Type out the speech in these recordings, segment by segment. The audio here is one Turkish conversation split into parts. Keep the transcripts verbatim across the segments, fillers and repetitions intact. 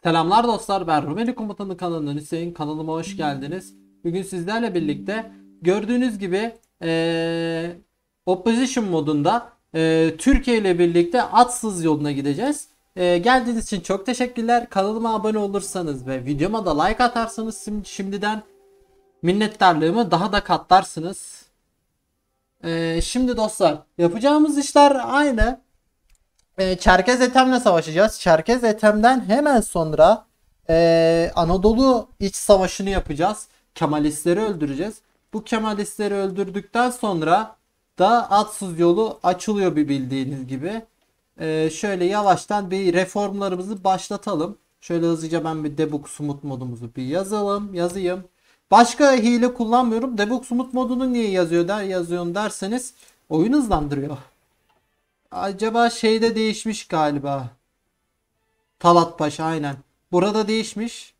Selamlar dostlar, ben Rumeli Komutanı kanalından Hüseyin. Kanalıma hoş geldiniz. Bugün sizlerle birlikte gördüğünüz gibi eee, Opposition modunda eee, Türkiye ile birlikte atsız yoluna gideceğiz. Eee, geldiğiniz için çok teşekkürler. Kanalıma abone olursanız ve videoma da like atarsanız sim- şimdiden minnettarlığımı daha da katlarsınız. Eee, şimdi dostlar, yapacağımız işler aynı. e, Çerkez Ethem'le savaşacağız. Çerkez Ethem'den hemen sonra e, Anadolu İç Savaşı'nı yapacağız. Kemalistleri öldüreceğiz. Bu Kemalistleri öldürdükten sonra da Atsız yolu açılıyor bir bildiğiniz gibi. E, şöyle yavaştan bir reformlarımızı başlatalım. Şöyle hızlıca ben bir debug smooth modumuzu bir yazalım, yazayım. Başka hile kullanmıyorum. Debug smooth modunu niye yazıyor der yazıyorum derseniz oyun hızlandırıyor. Acaba şeyde değişmiş galiba. Talat Paşa aynen. Burada değişmiş.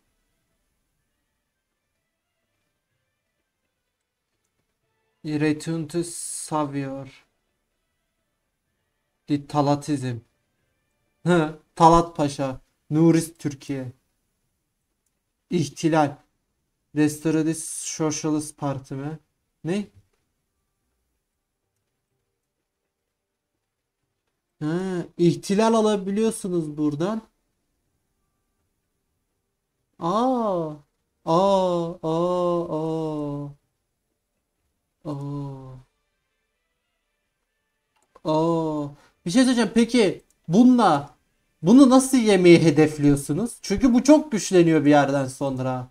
Return to Savior. Di Talatizm. Hı, Talat Paşa. Nurist Türkiye. İhtilal. Restoratif Socialist Parti mi? Ne? Ha, ihtilal alabiliyorsunuz buradan. Aa. Aa, aa, aa. Aa. Aa. Bir şey söyleyeceğim. Peki bununla bunu nasıl yemeyi hedefliyorsunuz? Çünkü bu çok güçleniyor bir yerden sonra.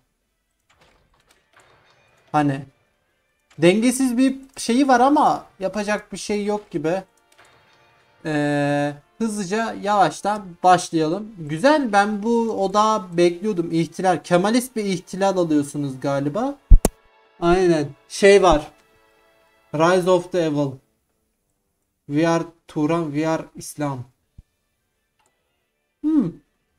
Hani dengesiz bir şeyi var ama yapacak bir şey yok gibi. Ee, hızlıca yavaştan başlayalım. Güzel, ben bu odağı bekliyordum. İhtilal. Kemalist bir ihtilal alıyorsunuz galiba. Aynen. Şey var. Rise of the Evil. We are Turan, we are Islam. Hmm.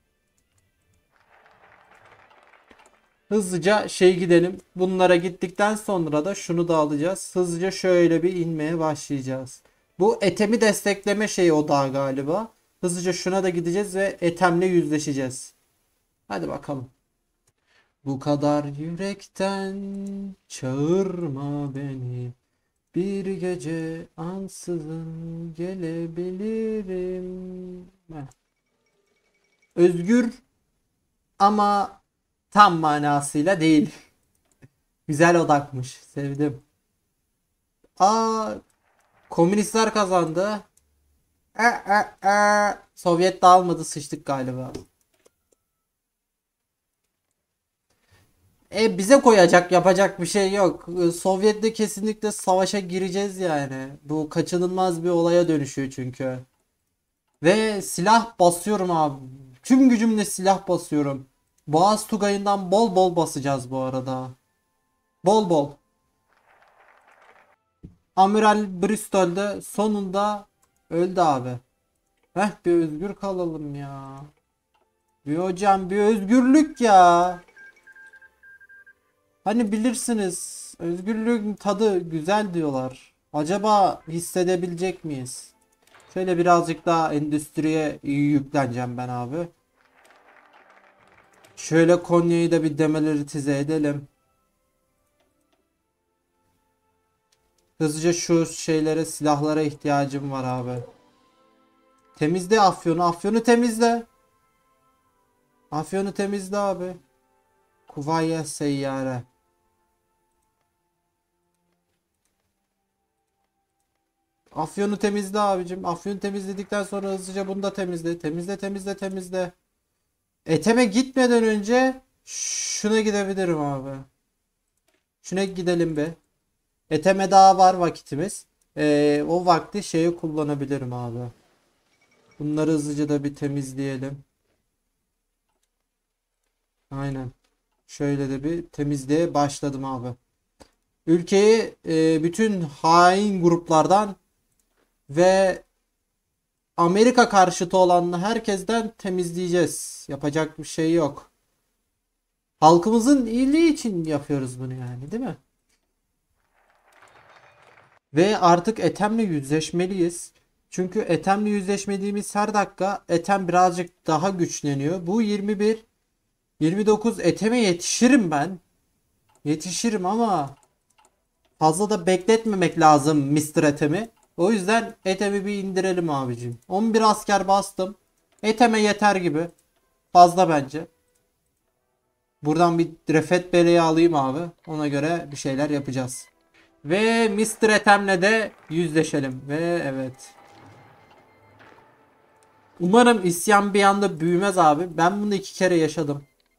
Hızlıca şey gidelim. Bunlara gittikten sonra da şunu da alacağız. Hızlıca şöyle bir inmeye başlayacağız. Bu etemi destekleme şeyi o da galiba. Hızlıca şuna da gideceğiz ve etemle yüzleşeceğiz. Hadi bakalım. Bu kadar yürekten çağırma beni. Bir gece ansızın gelebilirim. Heh. Özgür ama tam manasıyla değil. Güzel odakmış. Sevdim. Aa, komünistler kazandı. E, e, e. Sovyet dağılmadı, sıçtık galiba. E bize koyacak yapacak bir şey yok. E, Sovyet'le kesinlikle savaşa gireceğiz yani. Bu kaçınılmaz bir olaya dönüşüyor çünkü. Ve silah basıyorum abi. Tüm gücümle silah basıyorum. Boğaz Tugayı'ndan bol bol basacağız bu arada. Bol bol. Amiral Bristol'de sonunda öldü abi. Heh, bir özgür kalalım ya. Bir hocam, bir özgürlük ya. Hani bilirsiniz, özgürlüğün tadı güzel diyorlar. Acaba hissedebilecek miyiz? Şöyle birazcık daha endüstriye yükleneceğim ben abi. Şöyle Konya'yı da bir demilitarize edelim. Hızlıca şu şeylere, silahlara ihtiyacım var abi. Temizle Afyon'u, Afyon'u temizle. Afyon'u temizle abi. Kuvaya seyyare. Afyon'u temizle abicim. Afyon'u temizledikten sonra hızlıca bunu da temizle. Temizle, temizle, temizle. Eteme gitmeden önce şuna gidebilirim abi. Şuna gidelim be. Eteme daha var vakitimiz. Ee, o vakti şeye kullanabilirim abi. Bunları hızlıca da bir temizleyelim. Aynen. Şöyle de bir temizliğe başladım abi. Ülkeyi e, bütün hain gruplardan ve Amerika karşıtı olan herkesten temizleyeceğiz. Yapacak bir şey yok. Halkımızın iyiliği için yapıyoruz bunu yani, değil mi? Ve artık Ethem'le yüzleşmeliyiz. Çünkü Ethem'le yüzleşmediğimiz her dakika Ethem birazcık daha güçleniyor. Bu yirmi bir. yirmi dokuz eteme yetişirim ben. Yetişirim ama fazla da bekletmemek lazım mister Ethem'i. O yüzden Ethem'i bir indirelim abicim. on bir asker bastım. Ethem'e yeter gibi. Fazla bence. Buradan bir Refet Bey'i alayım abi. Ona göre bir şeyler yapacağız. Ve mister Ethem'le de yüzleşelim. Ve evet. Umarım isyan bir anda büyümez abi. Ben bunu iki kere yaşadım.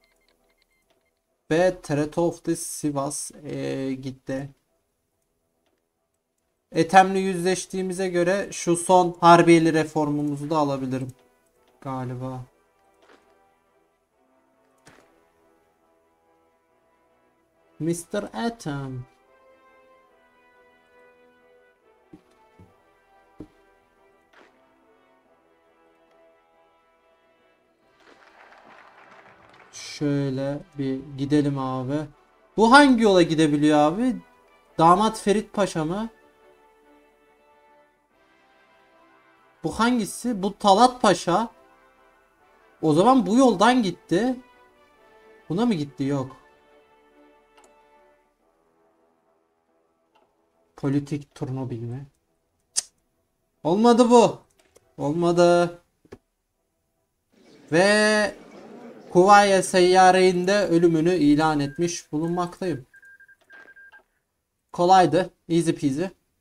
Ve Threat of the Sivas ee, gitti. Ethem'le yüzleştiğimize göre şu son harbiyeli reformumuzu da alabilirim. Galiba. mister Ethem. Şöyle bir gidelim abi. Bu hangi yola gidebiliyor abi? Damat Ferit Paşa mı? Bu hangisi? Bu Talat Paşa. O zaman bu yoldan gitti. Buna mı gitti? Yok. Politik turnu bilme. Olmadı bu. Olmadı. Ve Kuvayi Seyyare'inde ölümünü ilan etmiş bulunmaktayım. Kolaydı. Easy peasy.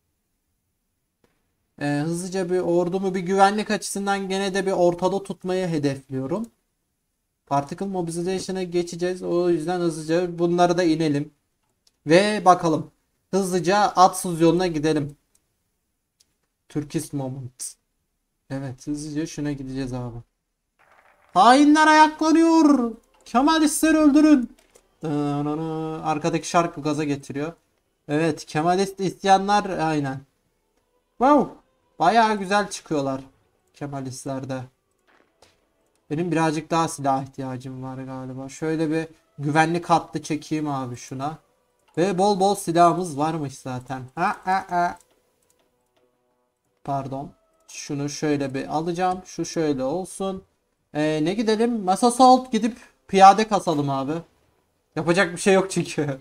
Ee, hızlıca bir ordumu bir güvenlik açısından gene de bir ortada tutmayı hedefliyorum. Particle Mobilization'a geçeceğiz. O yüzden hızlıca bunları da inelim. Ve bakalım. Hızlıca Atsuz yoluna gidelim. Turkish Moment. Evet, hızlıca şuna gideceğiz abi. Hainler ayaklanıyor. Kemalistleri öldürün. Arkadaki şarkı gaza getiriyor. Evet, Kemalist isyanlar aynen. Wow. Bayağı güzel çıkıyorlar Kemalistlerde. Benim birazcık daha silah ihtiyacım var galiba. Şöyle bir güvenlik hattı çekeyim abi şuna. Ve bol bol silahımız varmış zaten. Ha, ha, ha. Pardon. Şunu şöyle bir alacağım. Şu şöyle olsun. Ee, ne gidelim? Masa Salt gidip piyade kasalım abi. Yapacak bir şey yok çünkü.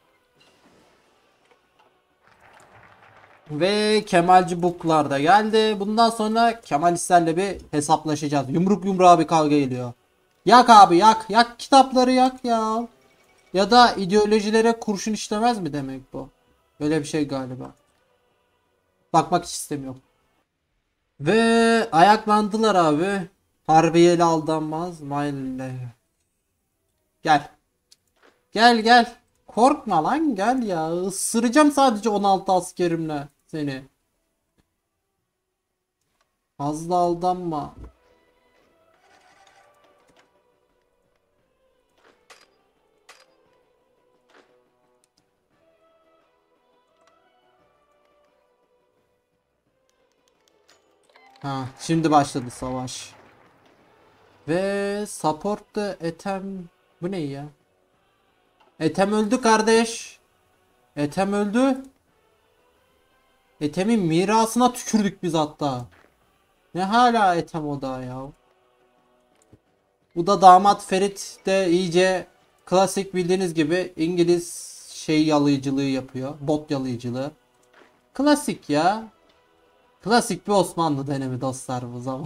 Ve Kemalci Buklar da geldi. Bundan sonra Kemalistlerle bir hesaplaşacağız. Yumruk yumruğa bir kavga geliyor. Yak abi yak. Yak kitapları yak ya. Ya da ideolojilere kurşun işlemez mi demek bu? Böyle bir şey galiba. Bakmak hiç istemiyorum. Ve ayaklandılar abi. Harbiyeli aldanmaz. Maille. Gel. Gel gel. Korkma lan gel ya. Isıracağım sadece on altı askerimle seni. Fazla aldanma. Ha, şimdi başladı savaş. Ve support da Ethem, bu ne ya? Ethem öldü kardeş. Ethem öldü. Ethem'in mirasına tükürdük biz hatta. Ne hala Ethem o da ya. Bu da damat Ferit de iyice klasik bildiğiniz gibi İngiliz şey yalayıcılığı yapıyor. Bot yalayıcılığı. Klasik ya. Klasik bir Osmanlı dönemi dostlar bu zaman.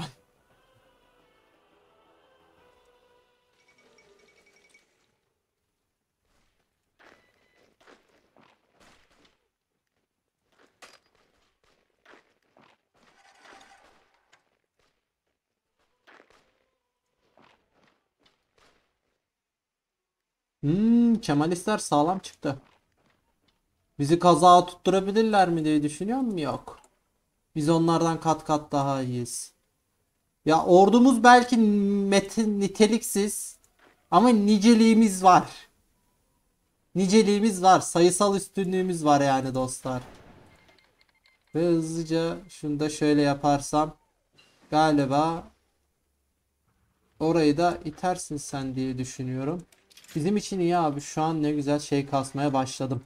Hmm, Kemalistler sağlam çıktı. Bizi kazağa tutturabilirler mi diye düşünüyorum. Yok. Biz onlardan kat kat daha iyiyiz. Ya ordumuz belki metin niteliksiz ama niceliğimiz var. Niceliğimiz var. Sayısal üstünlüğümüz var yani dostlar. Ve hızlıca şunu da şöyle yaparsam galiba orayı da itersin sen diye düşünüyorum. Bizim için iyi abi. Şu an ne güzel şey kasmaya başladım.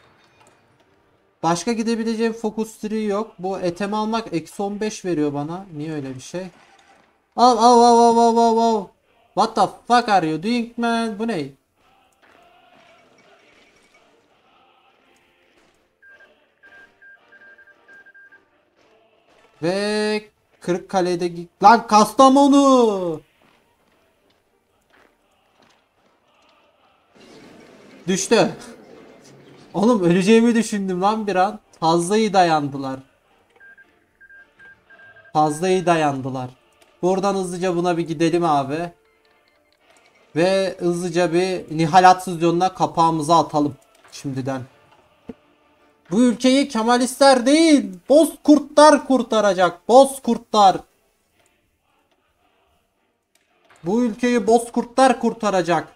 Başka gidebileceğim Focus Tree yok. Bu etem almak eksi on beş veriyor bana. Niye öyle bir şey? Al al al al al al al. What the fuck are you doing man? Bu ne? Ve Kırıkkale'de lan Kastamonu düştü. Oğlum öleceğimi düşündüm lan bir an. Fazla iyi dayandılar. Fazla iyi dayandılar. Buradan hızlıca buna bir gidelim abi. Ve hızlıca bir Nihal Atsız kapağımıza atalım. Şimdiden. Bu ülkeyi Kemalistler değil, Bozkurtlar kurtaracak. Bozkurtlar. Bu ülkeyi Bozkurtlar kurtaracak.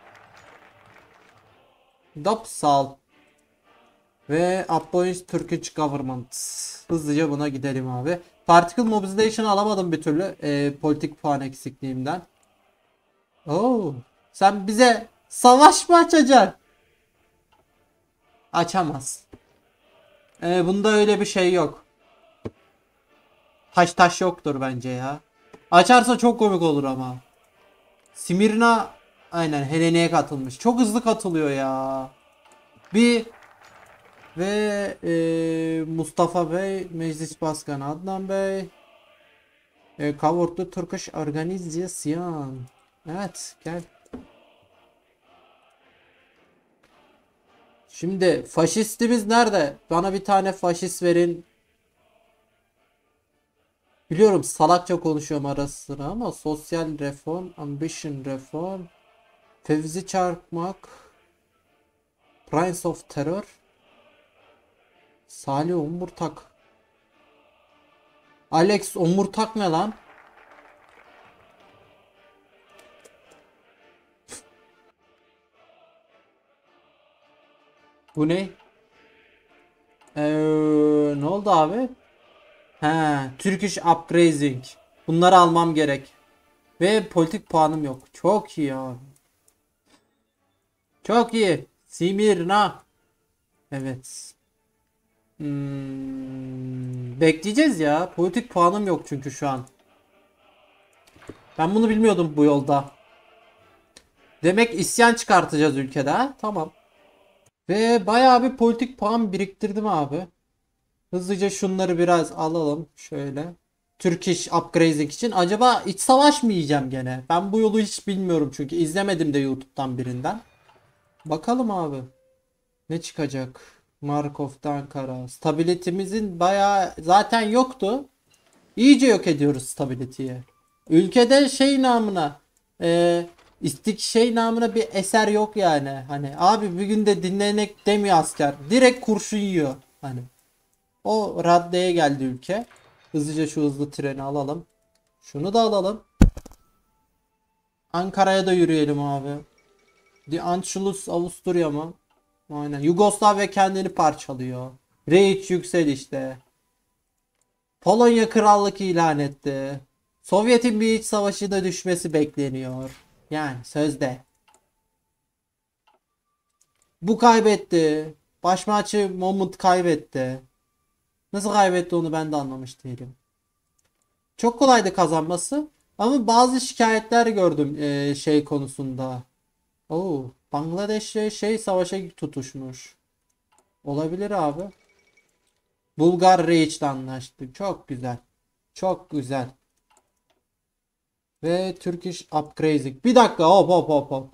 Dopsal. Ve Appoint Turkish Government. Hızlıca buna gidelim abi. Particle Mobilization alamadım bir türlü. E, politik puan eksikliğimden. Oo, sen bize savaş mı açacaksın? Açamaz. E, bunda öyle bir şey yok. Taş taş yoktur bence ya. Açarsa çok komik olur ama. Simirna aynen Helene'ye katılmış. Çok hızlı katılıyor ya. Bir ve e, Mustafa Bey, Meclis Başkanı Adnan Bey, e, Kavurtlu Turkish Organizasyon. Evet gel. Şimdi faşistimiz nerede? Bana bir tane faşist verin. Biliyorum salakça konuşuyorum ara sıra ama sosyal reform, ambition reform, Fevzi Çarpmak, Prince of Terror, Salih Omurtak. Alex Omurtak ne lan? Bu ne? Ee, ne oldu abi? He, Turkish Uprising. Bunları almam gerek. Ve politik puanım yok. Çok iyi abi. Çok iyi. Simirna. Evet. Hmm, bekleyeceğiz ya. Politik puanım yok çünkü şu an. Ben bunu bilmiyordum bu yolda. Demek isyan çıkartacağız ülkede ha? Tamam. Ve bayağı bir politik puan biriktirdim abi. Hızlıca şunları biraz alalım. Şöyle. Turkish Upgrading için. Acaba iç savaş mı yiyeceğim gene? Ben bu yolu hiç bilmiyorum çünkü izlemedim de YouTube'dan birinden. Bakalım abi. Ne çıkacak? Markov'dan Ankara. Stability'mizin bayağı zaten yoktu. İyice yok ediyoruz stability'yi. Ülkede şey namına e, istik şey namına bir eser yok yani. Hani abi bir günde dinlenek demiyor asker. Direkt kurşun yiyor. Hani o raddeye geldi ülke. Hızlıca şu hızlı treni alalım. Şunu da alalım. Ankara'ya da yürüyelim abi. The Anschluss Avusturya mı? Aynen. Yugoslavya kendini parçalıyor. Reich yüksel işte. Polonya krallık ilan etti. Sovyet'in bir iç savaşı da düşmesi bekleniyor. Yani sözde. Bu kaybetti. Başmaçı Moment kaybetti. Nasıl kaybetti onu ben de anlamış değilim. Çok kolaydı kazanması. Ama bazı şikayetler gördüm e, şey konusunda. Oo, Bangladeş'le şey savaşa tutuşmuş. Olabilir abi. Bulgar Reich'le anlaştı. Çok güzel. Çok güzel. Ve Turkish Upgrading. Bir dakika hop hop hop hop.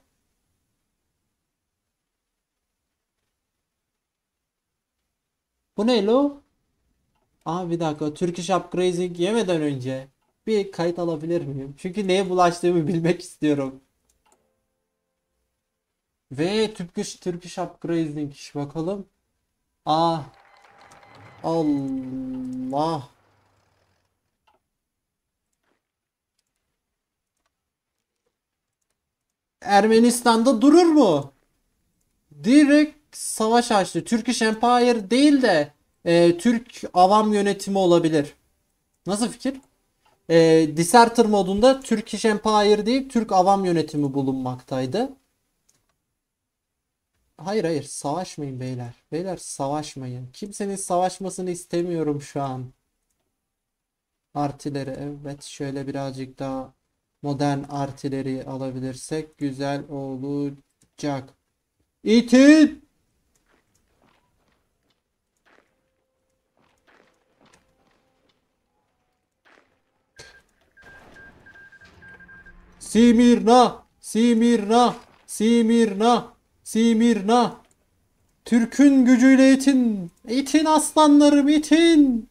Bu ne lo? Aa bir dakika. Turkish Upgrading yemeden önce bir kayıt alabilir miyim? Çünkü neye bulaştığımı bilmek istiyorum. Ve Turkish Turkish Upgrading bakalım. Ah Allah. Ermenistan'da durur mu? Direkt savaş açtı. Turkish Empire değil de e, Türk avam yönetimi olabilir. Nasıl fikir? E, Deserter modunda Turkish Empire değil Türk avam yönetimi bulunmaktaydı. Hayır hayır savaşmayın beyler. Beyler savaşmayın. Kimsenin savaşmasını istemiyorum şu an. Partileri evet şöyle birazcık daha Modern artileri alabilirsek güzel olacak. İtin! Simirna! Simirna! Simirna! Simirna! Türk'ün gücüyle itin! İtin aslanlarım itin!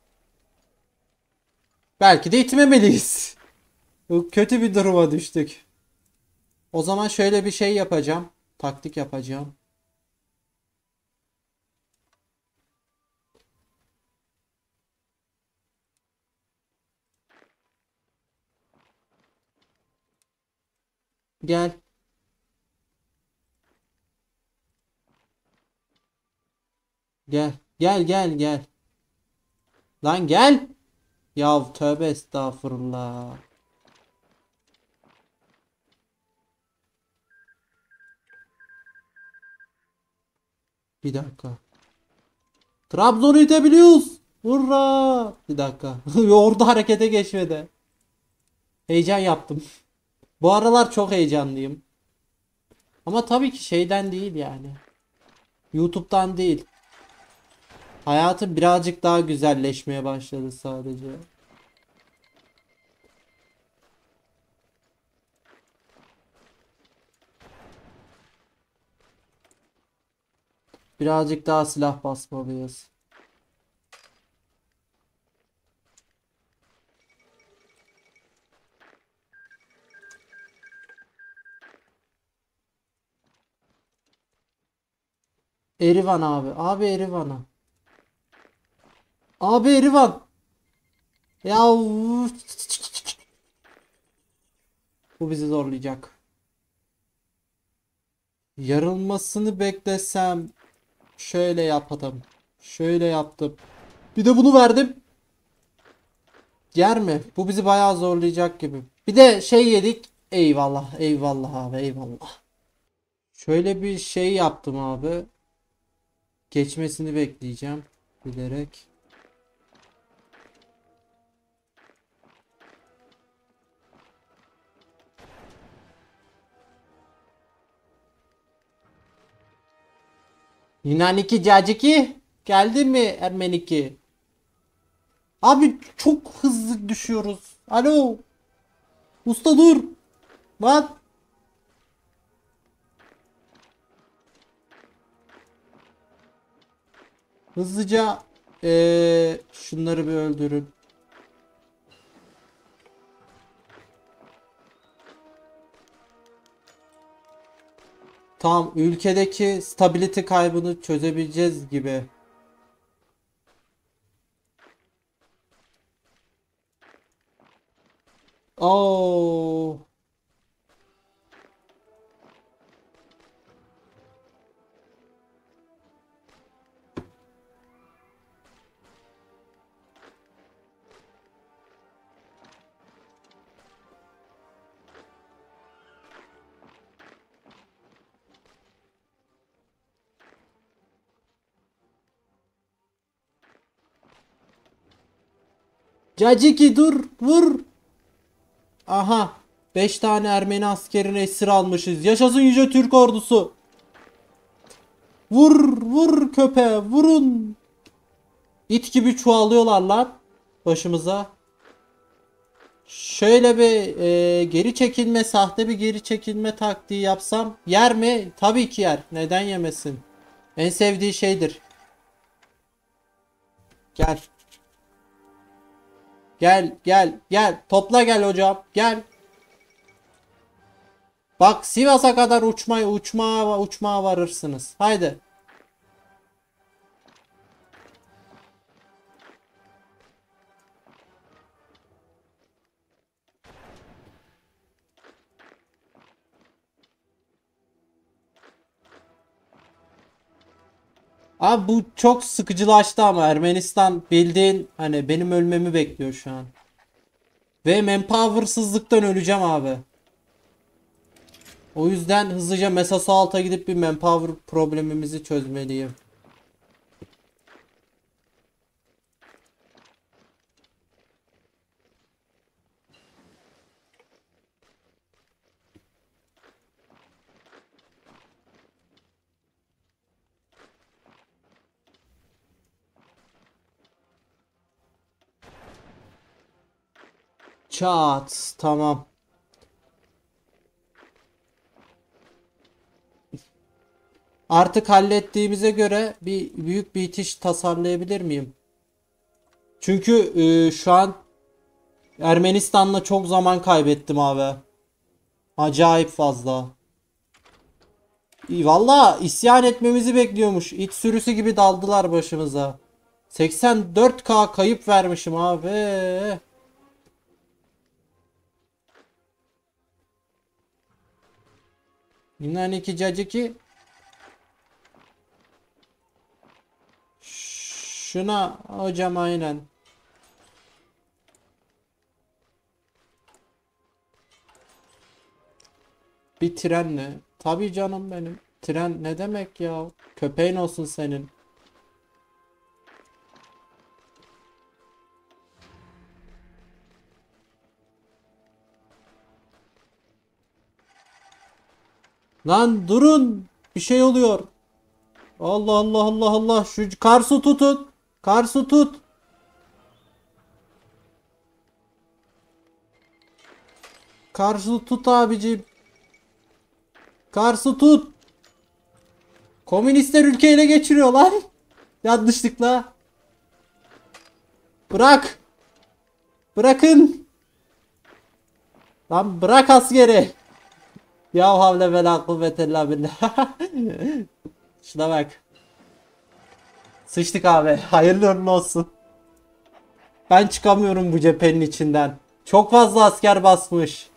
Belki de itmemeliyiz. Bu kötü bir duruma düştük. O zaman şöyle bir şey yapacağım. Taktik yapacağım. Gel. Gel. Gel gel gel. Lan gel. Yav tövbe estağfurullah. Bir dakika. Trabzon'u itebiliyoruz. Hurra. Bir dakika. Orada harekete geçmedi. Heyecan yaptım. Bu aralar çok heyecanlıyım. Ama tabii ki şeyden değil yani. YouTube'dan değil. Hayatım birazcık daha güzelleşmeye başladı sadece. Birazcık daha silah basmalıyız. Erivan abi. Abi Erivan'a. Abi Erivan. Ya bu bizi zorlayacak. Yarılmasını beklesem şöyle yapalım. Şöyle yaptım. Bir de bunu verdim. Yer mi? Bu bizi bayağı zorlayacak gibi. Bir de şey yedik. Eyvallah, eyvallah abi, eyvallah. Şöyle bir şey yaptım abi. Geçmesini bekleyeceğim. Bilerek. Yunaniki caciki. Geldi mi Ermeniki? Abi çok hızlı düşüyoruz. Alo. Usta dur. Lan. Hızlıca eee, şunları bir öldürün. Tamam, ülkedeki stability kaybını çözebileceğiz gibi. Oo. Caciki dur vur. Aha. Beş tane Ermeni askerini esir almışız. Yaşasın yüce Türk ordusu. Vur vur köpeğe vurun. İt gibi çoğalıyorlar lan. Başımıza. Şöyle bir e, geri çekilme, sahte bir geri çekilme taktiği yapsam yer mi? Tabii ki yer. Neden yemesin? En sevdiği şeydir. Gel. Gel, gel, gel. Topla gel hocam. Gel. Bak Sivas'a kadar uçmaya, uçmaya, uçmaya varırsınız. Haydi. Abi bu çok sıkıcılaştı ama Ermenistan bildiğin hani benim ölmemi bekliyor şu an. Ve manpower'sızlıktan öleceğim abi. O yüzden hızlıca Mesasalt'a gidip bir manpower problemimizi çözmeliyim. Çat. Tamam. Artık hallettiğimize göre bir büyük bir itiş tasarlayabilir miyim? Çünkü e, şu an Ermenistan'la çok zaman kaybettim abi. Acayip fazla. İyi, valla isyan etmemizi bekliyormuş. İç sürüsü gibi daldılar başımıza. seksen dört K kayıp vermişim abi. Yunan iki cacıki. Şuna hocam aynen. Bir trenle. Tabii canım benim. Tren ne demek ya? Köpeğin olsun senin. Lan durun. Bir şey oluyor. Allah Allah Allah Allah. Şu Kars'ı tutun. Kars'ı tut. Kars'ı tut abicim. Kars'ı tut. Komünistler ülkeyi ele geçiriyorlar. Yanlışlıkla. Bırak. Bırakın. Lan bırak askeri. Ya havle ve la kuvvete illa billah. Şuna bak. Sıçtık abi. Hayırlı uğurlu olsun. Ben çıkamıyorum bu cephenin içinden. Çok fazla asker basmış.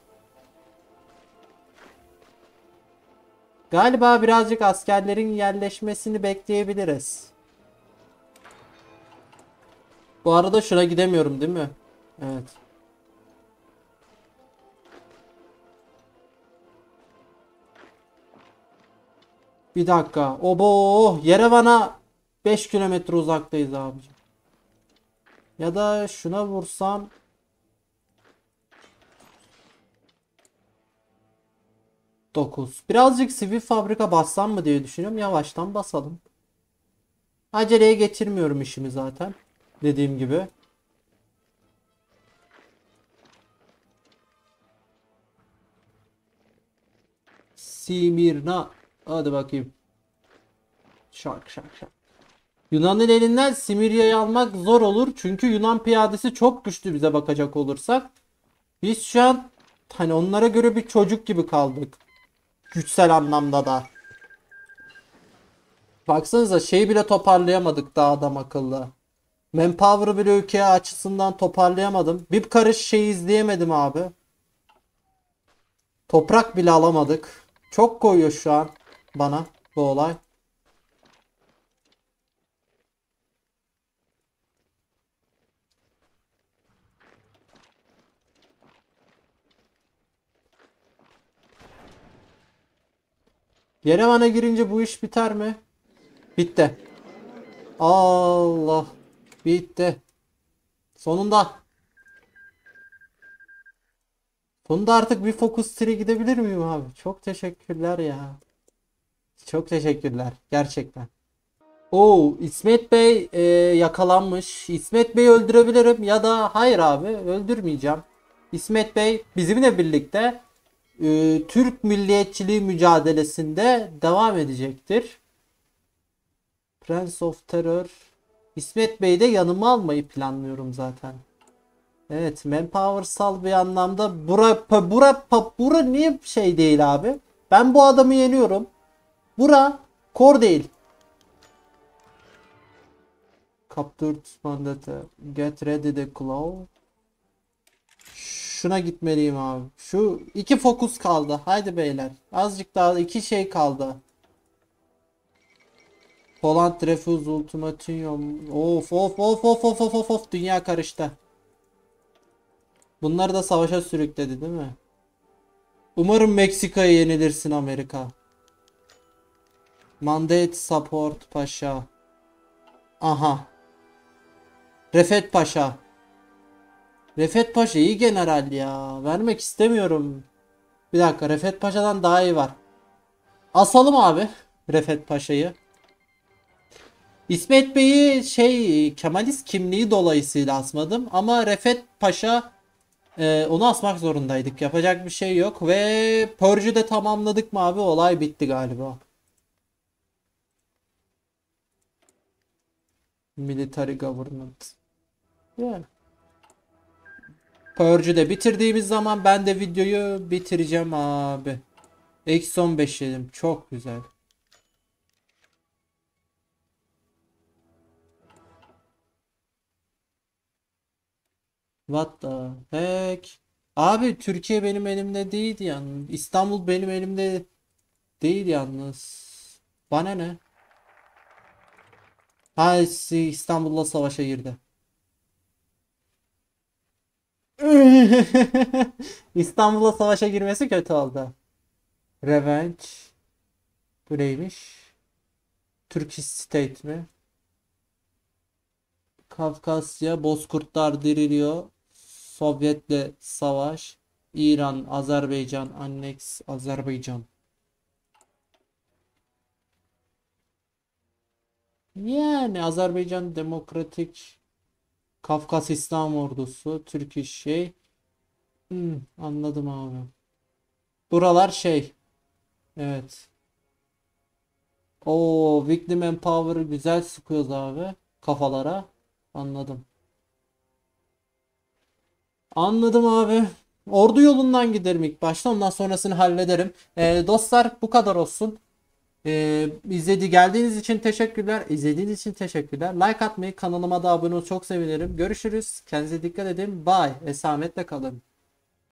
Galiba birazcık askerlerin yerleşmesini bekleyebiliriz. Bu arada şuna gidemiyorum değil mi? Evet. Bir dakika. Obo, Yerevan'a beş kilometre uzaktayız abicim. Ya da şuna vursam. dokuz. Birazcık sivil fabrika bassam mı diye düşünüyorum. Yavaştan basalım. Aceleye getirmiyorum işimi zaten. Dediğim gibi. Simirna. Hadi bakayım. Şak şak şak. Yunan'ın elinden Simirya'yı almak zor olur. Çünkü Yunan piyadesi çok güçlü bize bakacak olursak. Biz şu an hani onlara göre bir çocuk gibi kaldık. Güçsel anlamda da. Baksanıza şeyi bile toparlayamadık daha adam akıllı. Manpower'ı bile ülke açısından toparlayamadım. Bir karış şey izleyemedim abi. Toprak bile alamadık. Çok koyuyor şu an bana bu olay. Yerevan'a girince bu iş biter mi? Bitti. Allah. Bitti. Sonunda. Sonunda artık bir Focus Tree gidebilir miyim abi? Çok teşekkürler ya. Çok teşekkürler. Gerçekten. Oo, İsmet Bey e, yakalanmış. İsmet Bey'i öldürebilirim ya da hayır abi öldürmeyeceğim. İsmet Bey bizimle birlikte e, Türk milliyetçiliği mücadelesinde devam edecektir. Prince of Terror. İsmet Bey'i de yanıma almayı planlıyorum zaten. Evet, manpower'sal bir anlamda bura pa, bura pa, bura niye şey değil abi? Ben bu adamı yeniyorum. Bura kor değil. Captured mandate. Get ready the claw. Şuna gitmeliyim abi. Şu iki fokus kaldı. Haydi beyler. Azıcık daha iki şey kaldı. Poland Refuse Ultimatum. Of of of of of of of of. Dünya karıştı. Bunları da savaşa sürükledi değil mi? Umarım Meksika'ya yenilirsin Amerika. Mandate Support Paşa. Aha. Refet Paşa. Refet Paşa iyi general ya. Vermek istemiyorum. Bir dakika, Refet Paşa'dan daha iyi var. Asalım abi Refet Paşa'yı. İsmet Bey'i şey Kemalist kimliği dolayısıyla asmadım ama Refet Paşa Ee, onu asmak zorundaydık. Yapacak bir şey yok. Ve Purge'ü de tamamladık mı abi? Olay bitti galiba. Military Government. Yani. Purge'ü de bitirdiğimiz zaman ben de videoyu bitireceğim abi. Eksi on beş yedim. Çok güzel. What the heck? Abi Türkiye benim elimde değil yalnız. İstanbul benim elimde değil yalnız. Bana ne? Ha si- İstanbul'la savaşa girdi. İstanbul'la savaşa girmesi kötü oldu. Revenge. Bu neymiş? Turkish State mi? Kafkasya, Bozkurtlar diriliyor. Sovyet'le savaş. İran, Azerbaycan, Anneks Azerbaycan. Yani Azerbaycan Demokratik Kafkas İslam Ordusu, Türk İş şey. Hmm, anladım abi. Buralar şey. Evet. O Weekly Manpower'ı güzel sıkıyoruz abi. Kafalara. Anladım. Anladım abi. Ordu yolundan giderim ilk başta. Ondan sonrasını hallederim. Ee, dostlar bu kadar olsun. Ee, izledi geldiğiniz için teşekkürler. İzlediğiniz için teşekkürler. Like atmayı, kanalıma da abone olmayı çok sevinirim. Görüşürüz. Kendinize dikkat edin. Bye. Esametle kalın.